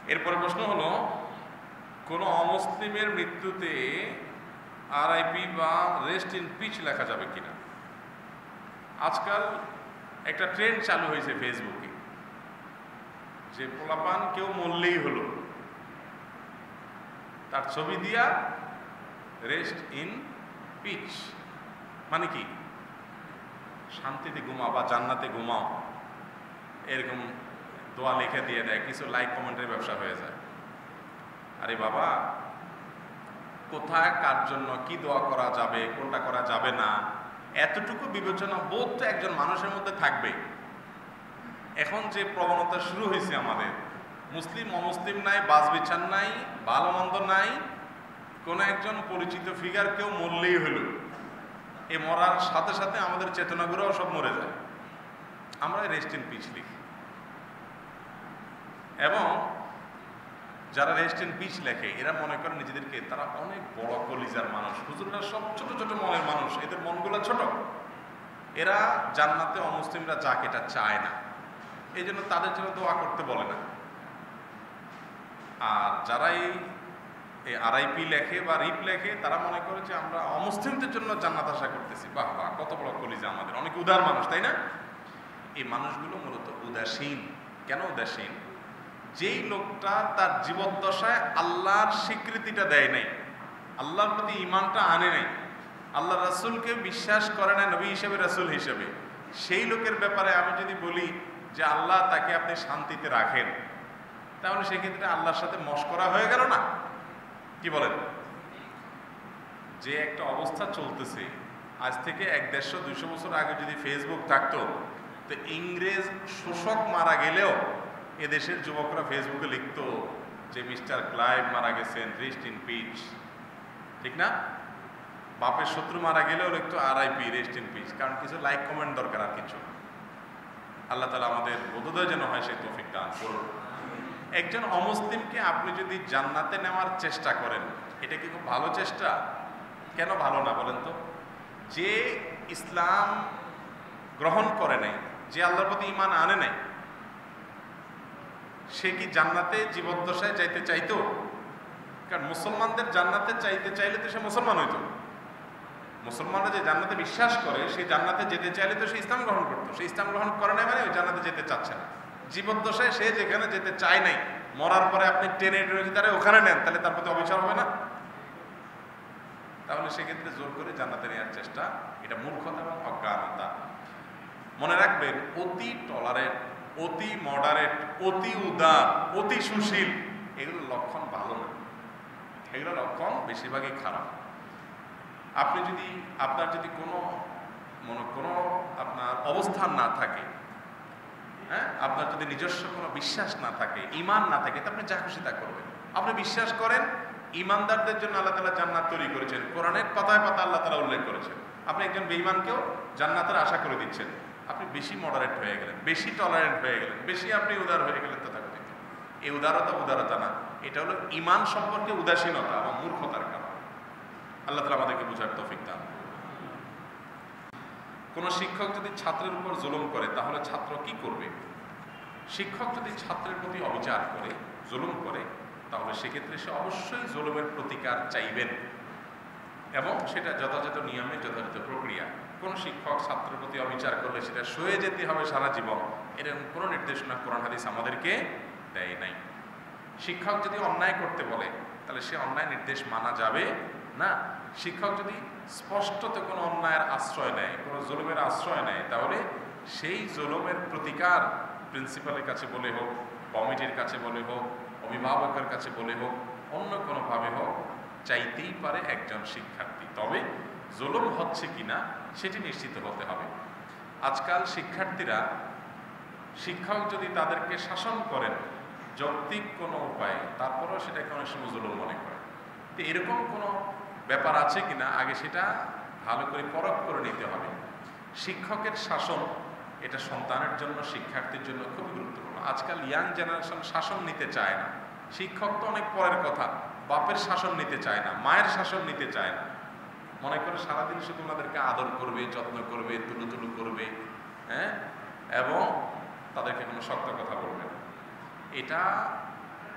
এরপরে প্রশ্ন হলো, কোনো অমুসলিমের মৃত্যুতে আরআইপি বা রেস্ট ইন পিচ লেখা যাবে কিনা? আজকাল একটা ট্রেন্ড চালু হয়েছে ফেসবুকে, যে পোলাপান কেউ মরলেই হলো তার ছবি দিয়া রেস্ট ইন পিচ, মানে কি শান্তিতে ঘুমাও বা জান্নাতে ঘুমাও, এরকম দোয়া লিখে দিয়ে দেয়, কিছু লাইক কমেন্টের ব্যবসা হয়ে যায়। আরে বাবা, কোথায় কার জন্য কি দোয়া করা যাবে, কোনটা করা যাবে না, এতটুকু বিবেচনা বোধ তো একজন মানুষের মধ্যে থাকবে। এখন যে প্রবণতা শুরু হয়েছে আমাদের, মুসলিম অমুসলিম নাই, বাস বিচার নাই, ভালো মন্দ নাই, কোনো একজন পরিচিত ফিগার কেউ মরলেই হলো, এ মরার সাথে সাথে আমাদের চেতনাগুলোও সব মরে যায়, আমরা রেস্ট ইন পিচ লিখি। এবং যারা রেস্ট ইন পিচ লেখে এরা মনে করে নিজেদেরকে তারা অনেক বড় কলিজার মানুষ, হুজুররা সব ছোট ছোট মনের মানুষ, এদের মনগুলো ছোট, এরা জান্নাতে অমুসলিমরা যাক এটা চায় না, এই জন্য তাদের জন্য দোয়া করতে বলে না। আর যারা এই আরআইপি লেখে বা রিপ লেখে তারা মনে করে যে আমরা অমুসলিমদের জন্য জান্নাত আশা করতেছি। বাহ বাহ, কত বড় কলিজা আমাদের, অনেক উদার মানুষ, তাই না? এই মানুষগুলো মূলত উদাসীন। কেন উদাসীন? যেই লোকটা তার জীবদ্দশায় আল্লাহর স্বীকৃতিটা দেয় নাই, আল্লাহর প্রতি ঈমানটা আনে নাই, আল্লাহ রাসূলকে বিশ্বাস করে না নবী হিসেবে, রাসূল হিসেবে, সেই লোকের ব্যাপারে আমি যদি বলি যে আল্লাহ তাকে আপনি শান্তিতে রাখেন, তাহলে সেক্ষেত্রে আল্লাহর সাথে মশকরা হয়ে গেল না? কি বলেন? যে একটা অবস্থা চলতেছে, আজ থেকে 100-150 বছর আগে যদি ফেসবুক থাকতো, তো ইংরেজ শোষক মারা গেলেও এদেশের যুবকরা ফেসবুকে লিখতো যে মিস্টার ক্লাইভ মারা গেছেন, রেস্ট ইন পিচ, ঠিক না? বাপের শত্রু মারা গেলেও লিখতো আরআইপি, রেস্ট ইন পিচ, কারণ কিছু লাইক কমেন্ট দরকার, আর কিছু। আল্লাহ তাআলা আমাদের বোধোদয় যেন হয় সেই তৌফিক দান করুন। একজন অমুসলিমকে আপনি যদি জান্নাতে নেওয়ার চেষ্টা করেন, এটা কি খুব ভালো চেষ্টা? কেন ভালো না বলেন তো? যে ইসলাম গ্রহণ করে নাই, যে আল্লাহর প্রতি ঈমান আনে নাই, সে কি জান্নাতে জীবদ্দশায় যাইতে চাইতো? কারণ মুসলমানদের জান্নাতে চাইতে চাইলে তো সে মুসলমান হইতো। মুসলমানরা যে জান্নাতে বিশ্বাস করে, সে জান্নাতে যেতে চাইলে তো সে ইসলাম গ্রহণ করতো। সে ইসলাম গ্রহণ করে নাই মানে ওই জান্নাতে যেতে চাচ্ছে না। জীবদ্দশায় সে যেখানে যেতে চায় নাই, মরার পরে আপনি টেনে টেনে তারা ওখানে নেন, তাহলে তার প্রতি অবিচার হবে না? তাহলে সেক্ষেত্রে জোর করে জান্নাতে নেওয়ার চেষ্টা, এটা মূর্খতা এবং অজ্ঞানতা। মনে রাখবেন, অতি টলারেট, অতি মডারেট, অতি উদার, অতি সুশীল, এগুলোর লক্ষণ ভালো না, এগুলোর লক্ষণ বেশিরভাগই খারাপ। আপনি যদি আপনার যদি কোনো আপনার অবস্থান না থাকে, হ্যাঁ, আপনার যদি নিজস্ব কোনো বিশ্বাস না থাকে, ঈমান না থাকে, তো আপনি যা খুশি তা করবেন। আপনি বিশ্বাস করেন ঈমানদারদের জন্য আল্লাহ তাআলা জান্নাত তৈরি করেছেন, কোরআনের পাতায় পাতা আল্লাহ তাআলা উল্লেখ করেছেন। আপনি একজন বেঈমানকেও জান্নাতের আশা করে দিচ্ছেন। আপনি বেশি মডারেট হয়ে গেলেন, বেশি টলারেন্ট হয়ে গেলেন, বেশি আপনি উদার হয়ে গেলেন তথাকথিত। এই উদারতা না, এটা হলো ঈমান সম্পর্কে উদাসীনতা এবং মূর্খতার কারণ। আল্লাহ তাআলা আমাদেরকে বুঝার তৌফিক দান। কোনো শিক্ষক যদি ছাত্রের উপর জুলুম করে, তাহলে ছাত্র কি করবে? শিক্ষক যদি ছাত্রের প্রতি অবিচার করে, জুলুম করে, তাহলে সেক্ষেত্রে সে অবশ্যই জুলুমের প্রতিকার চাইবেন, এবং সেটা যথাযথ নিয়মে, যথাযথ প্রক্রিয়া। কোন শিক্ষক ছাত্রের প্রতি অবিচার করলে সেটা সয়ে যেতে হবে সারা জীবন, এরকম কোনো নির্দেশনা কোরআন হাদিস আমাদেরকে দেয় নাই। শিক্ষক যদি অন্যায় করতে বলে, তাহলে সে অন্যায় নির্দেশ মানা যাবে না। শিক্ষক যদি স্পষ্টত কোনো অন্যায়ের আশ্রয় নেয়, কোনো জুলুমের আশ্রয় নেয়, তাহলে সেই জুলুমের প্রতিকার প্রিন্সিপালের কাছে বলে হোক, কমিটির কাছে বলে হোক, অভিভাবকের কাছে বলে হোক, অন্য কোনোভাবে হোক, চাইতেই পারে একজন শিক্ষার্থী। তবে জুলুম হচ্ছে কিনা সেটি নিশ্চিত হতে হবে। আজকাল শিক্ষার্থীরা, শিক্ষক যদি তাদেরকে শাসন করেন যৌক্তিক কোনো উপায়ে, তারপরেও সেটাকে অনেক সময় জুলুম মনে করে। তো এরকম কোনো ব্যাপার আছে কিনা আগে সেটা ভালো করে পরখ করে নিতে হবে। শিক্ষকের শাসন এটা সন্তানের জন্য, শিক্ষার্থীর জন্য খুবই গুরুত্বপূর্ণ। আজকাল ইয়াং জেনারেশন শাসন নিতে চায় না। শিক্ষক তো অনেক পরের কথা, বাপের শাসন নিতে চায় না, মায়ের শাসন নিতে চায় না। মনে করে সারাদিন শুধু ওনাদেরকে আদর করবে, যত্ন করবে, তুলু করবে, হ্যাঁ, এবং তাদেরকে কোনো শক্ত কথা বলবে না। এটা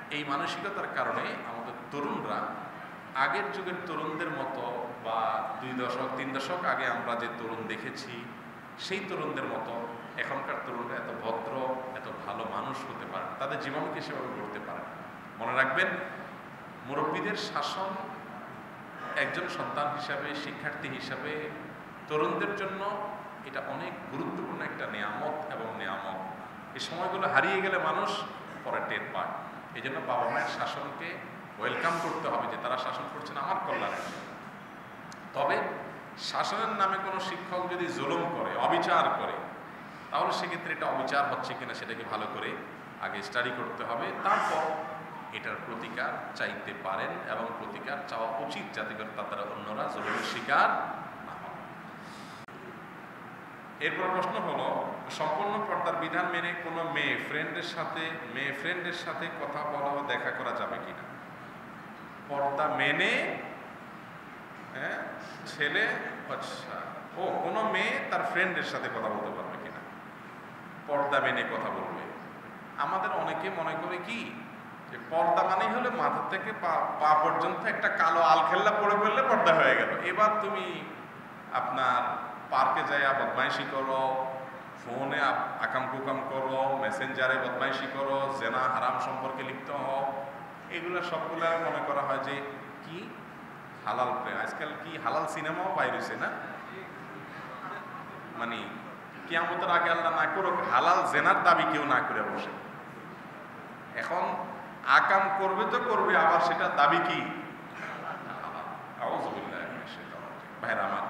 এই মানসিকতার কারণে আমাদের তরুণরা আগের যুগের তরুণদের মতো বা 2 দশক 3 দশক আগে আমরা যে তরুণ দেখেছি সেই তরুণদের মতো এখনকার তরুণরা এত ভদ্র, এত ভালো মানুষ হতে পারে, তাদের জীবনকে সেভাবে গড়তে পারে। মনে রাখবেন, মুরব্বীদের শাসন একজন সন্তান হিসাবে, শিক্ষার্থী হিসাবে তরুণদের জন্য এটা অনেক গুরুত্বপূর্ণ একটা নিয়ামত এবং নিয়ামত। এই সময়গুলো হারিয়ে গেলে মানুষ পরে টের পায়। এই জন্য বাবা মায়ের শাসনকে ওয়েলকাম করতে হবে, যে তারা শাসন করছেন আমার কল্যাণে। তবে শাসনের নামে কোনো শিক্ষক যদি জুলুম করে, অবিচার করে, তাহলে সেক্ষেত্রে এটা অবিচার হচ্ছে কিনা সেটাকে ভালো করে আগে স্টাডি করতে হবে, তারপর এটার প্রতিকার চাইতে পারেন এবং প্রতিকার চাওয়া উচিত, যাতে করে তারা অন্যরা জুলুমের শিকার না হয়। এরপর প্রশ্ন হলো, সম্পূর্ণ পর্দার বিধান মেনে কোনো মেয়ে ফ্রেন্ডের সাথে কথা বলা ও দেখা করা যাবে কিনা? পর্দা মেনে ছেলে, আচ্ছা, কোনো মেয়ে তার ফ্রেন্ডের সাথে কথা বলতে পারবে কিনা? পর্দা মেনে কথা বলবে। আমাদের অনেকে মনে করে কি যে পর্দা মানে হলে মাথা থেকে পা পর্যন্ত একটা কালো আলখেল্লা পড়ে ফেললে পর্দা হয়ে গেল। এবার তুমি আপনার পার্কে যাইয়া বদমাইশি করো, ফোনে আকাম কুকাম করো, মেসেঞ্জারে বদমাইশি করো, জেনা হারাম সম্পর্কে লিপ্ত হও, এগুলো সবগুলা মনে করা হয় যে কি হালাল প্রেম। আজকাল কি হালাল সিনেমাও বাইরেছে না, মানে কিয়ামতের আগে আল্লাহ না করুক হালাল জেনার দাবি কেউ না করে বসে। এখন আকাম করবে তো করবে, আবার সেটা দাবি কি ভাইরা আমার।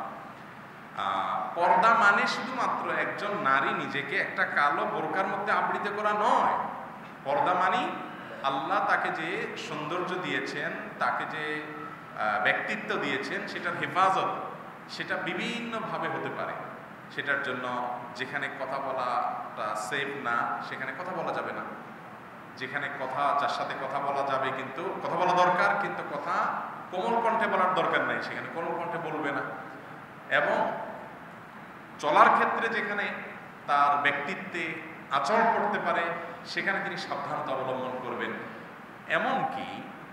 পর্দা মানে শুধুমাত্র একজন নারী নিজেকে একটা কালো বোরকার মধ্যে আবৃত করা নয়। পর্দা মানে আল্লাহ তাকে যে সৌন্দর্য দিয়েছেন, তাকে যে ব্যক্তিত্ব দিয়েছেন, সেটার হেফাজত, সেটা বিভিন্নভাবে হতে পারে। সেটার জন্য যেখানে কথা বলাটা সেফ না সেখানে কথা বলা যাবে না, যেখানে যার সাথে কথা বলা যাবে কিন্তু কথা বলা দরকার, কিন্তু কথা কোমল কণ্ঠে বলার দরকার নাই, সেখানে কোমল কণ্ঠে বলবে না। এবং চলার ক্ষেত্রে যেখানে তার ব্যক্তিত্বে আচরণ করতে পারে সেখানে তিনি সাবধানতা অবলম্বন করবেন। এমনকি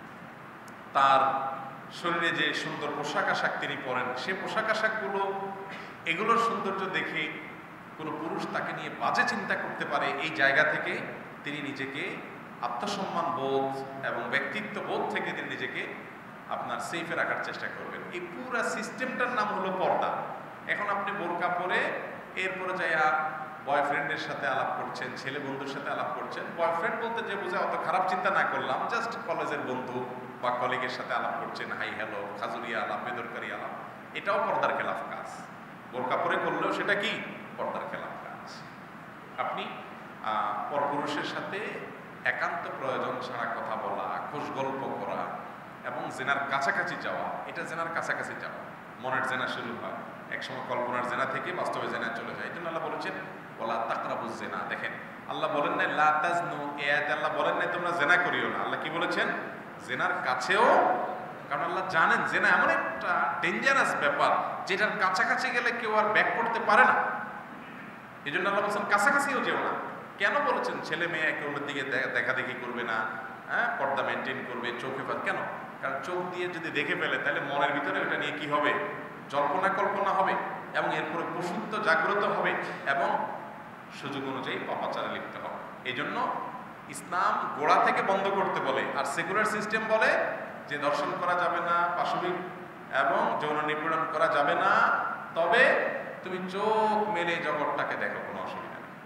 তার শরীরে যে সুন্দর পোশাক আশাক তিনি পরেন, সে পোশাক আশাকগুলো এগুলোর সৌন্দর্য দেখে কোনো পুরুষ তাকে নিয়ে বাজে চিন্তা করতে পারে, এই জায়গা থেকে তিনি নিজেকে আত্মসম্মান বোধ এবং ব্যক্তিত্ব বোধ থেকে তিনি নিজেকে আপনার সেফে রাখার চেষ্টা করবেন। এই পুরো সিস্টেমটার নাম হলো পর্দা। এখন আপনি বোরকা পরে এরপরে যাইয়া বয়ফ্রেন্ডের সাথে আলাপ করছেন, ছেলে বন্ধুর সাথে আলাপ করছেন। বয়ফ্রেন্ড বলতে যে বোঝায় অত খারাপ চিন্তা না করলাম, জাস্ট কলেজের বন্ধু বা কলিগের সাথে আলাপ করছেন, হাই হ্যালো, খাজুরিয়া আলাপ, বেদরকারি আলাপ, এটাও পর্দার খেলাফ কাজ। বোরকা পরে করলেও সেটা কি পর্দার খেলাফ কাজ। আপনি পরপুরুষের সাথে একান্ত প্রয়োজন ছাড়া কথা বলা, খোশ গল্প করা এবং জেনার কাছাকাছি যাওয়া, এটা জেনার কাছাকাছি যাওয়া। মনের জেনা শুরু হয়, একসময় কল্পনার জেনা থেকে বাস্তবে জেনা চলে যায়। এই জন্য আল্লাহ বলেছেন ওয়ালা তাকরাবুজ জেনা। দেখেন, আল্লাহ বলেন নাই লা তাজনু, এই আয়াতে আল্লাহ বলেন নাই তোমরা জেনা করিও না। আল্লাহ কি বলেছেন? জেনার কাছেও, কারণ আল্লাহ জানেন জেনা এমন একটা ডেঞ্জারাস ব্যাপার যেটার কাছাকাছি গেলে কেউ আর ব্যাক করতে পারে না। এই জন্য আল্লাহ বলছেন কাছাকাছিও যেও না। কেন বলেছেন? ছেলে মেয়ে একে অন্যের দিকে দেখা দেখি করবে না, পর্দা মেনটেন করবে, চোখে কেন? কারণ চোখ দিয়ে যদি দেখে ফেলে তাহলে মনের ভিতরে ওটা নিয়ে কি হবে? জল্পনা কল্পনা হবে এবং এরপরে পশুত্ব জাগ্রত হবে এবং সুযোগ অনুযায়ী পাপাচারে লিপ্ত হবে। এই জন্য ইসলাম গোড়া থেকে বন্ধ করতে বলে, আর সেকুলার সিস্টেম বলে যে দর্শন করা যাবে না, পাশবিক এবং যৌন নিপীড়ন করা যাবে না, তবে তুমি চোখ মেলে জগৎটাকে দেখো, কোনো অসুবিধা নেই।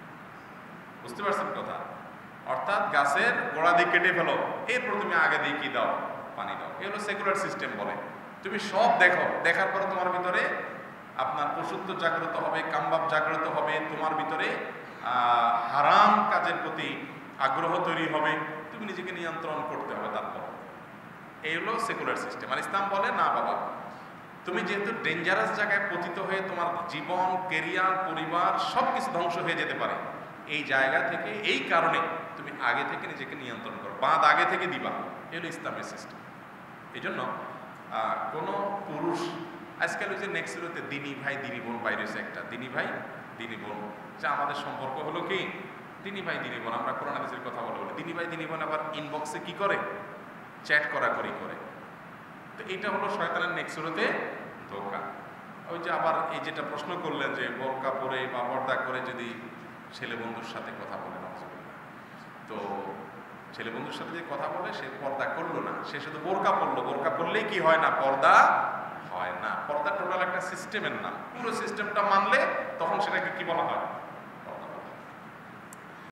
বুঝতে পারছেন কথা? অর্থাৎ গাছের গোড়া দিয়ে কেটে ফেলো, এরপর তুমি আগে দিয়ে কি দাও? পানি দাও। এ হলো সেকুলার সিস্টেম বলে। তুমি সব দেখো, দেখার পরে তোমার ভিতরে আপনার পশুত্ব জাগ্রত হবে, কামবাব জাগ্রত হবে, তোমার ভিতরে হারাম কাজের প্রতি আগ্রহ তৈরি হবে, তুমি নিজেকে নিয়ন্ত্রণ করতে হবে। তারপর এই হলো সেকুলার সিস্টেম। আর ইসলাম বলে না বাবা, তুমি যেহেতু ডেঞ্জারাস জায়গায় পতিত হয়ে তোমার জীবন, কেরিয়ার, পরিবার সবকিছু ধ্বংস হয়ে যেতে পারে, এই জায়গা থেকে এই কারণে তুমি আগে থেকে নিজেকে নিয়ন্ত্রণ করো, বাঁধ আগে থেকে দিবা। এই হলো ইসলামের সিস্টেম। এই জন্য কোনো পুরুষ আজকাল ওই যে নেক্সট দিনী ভাই দিনী বোন বাইরেছে একটা, দিনী ভাই দিনী বোন, যা আমাদের সম্পর্ক হলো কি দিনী ভাই দিনী বোন, আমরা কোরআন হাদিসের কথা বলে বলি, দিনী ভাই দিনী বোন আবার ইনবক্সে কি করে, চ্যাট করাকরি করে। তো এটা হলো শয়তানের নেক্সট সুরতে ধোঁকা। ওই যে আবার এই যেটা প্রশ্ন করলেন যে বোরকা পরে বা পর্দা করে যদি ছেলে বন্ধুর সাথে কথা বলে, তো ছেলে বন্ধুর সাথে যে কথা বলে সে পর্দা করলো না, সে শুধু বোরকা পরলো। বোরকা পরলেই কি হয় না, পর্দা হয় না। পর্দা টোটাল একটা সিস্টেমের নাম, পুরো সিস্টেমটা মানলে তখন সেটাকে কি বলা হয়,